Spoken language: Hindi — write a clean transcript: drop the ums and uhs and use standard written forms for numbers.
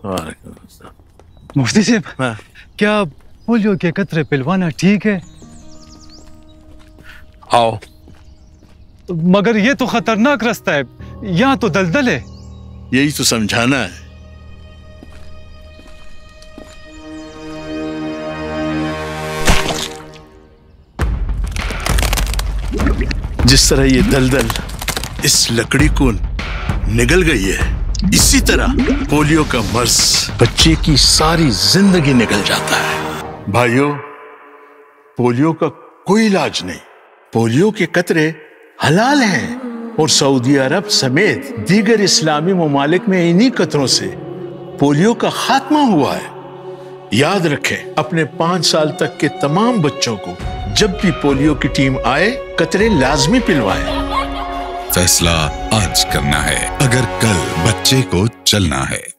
मुफ्ती साहब, क्या पोलियो के कतरे पिलवाना ठीक है? आओ। मगर ये तो खतरनाक रास्ता है, यहाँ तो दलदल है। यही तो समझाना है। जिस तरह ये दलदल इस लकड़ी को निगल गई है, इसी तरह पोलियो का मर्ज बच्चे की सारी जिंदगी निगल जाता है। भाइयों, पोलियो का कोई इलाज नहीं। पोलियो के कतरे हलाल हैं और सऊदी अरब समेत दीगर इस्लामी ममालिक में इन्हीं कतरों से पोलियो का खात्मा हुआ है। याद रखें, अपने 5 साल तक के तमाम बच्चों को जब भी पोलियो की टीम आए, कतरे लाजमी पिलवाएं। फैसला आज करना है, अगर कल बच्चे को चलना है।